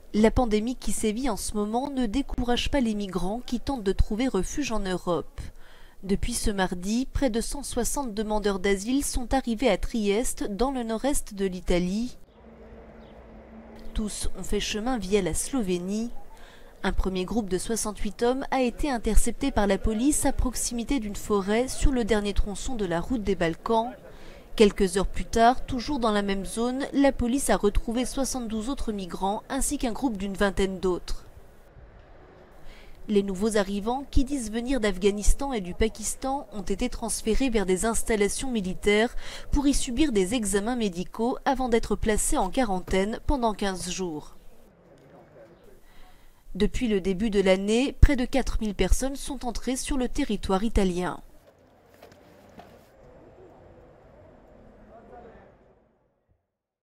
La pandémie qui sévit en ce moment ne décourage pas les migrants qui tentent de trouver refuge en Europe. Depuis ce mardi, près de 160 demandeurs d'asile sont arrivés à Trieste, dans le nord-est de l'Italie. Tous ont fait chemin via la Slovénie. Un premier groupe de 68 hommes a été intercepté par la police à proximité d'une forêt sur le dernier tronçon de la route des Balkans. Quelques heures plus tard, toujours dans la même zone, la police a retrouvé 72 autres migrants ainsi qu'un groupe d'une vingtaine d'autres. Les nouveaux arrivants, qui disent venir d'Afghanistan et du Pakistan, ont été transférés vers des installations militaires pour y subir des examens médicaux avant d'être placés en quarantaine pendant 15 jours. Depuis le début de l'année, près de 4000 personnes sont entrées sur le territoire italien.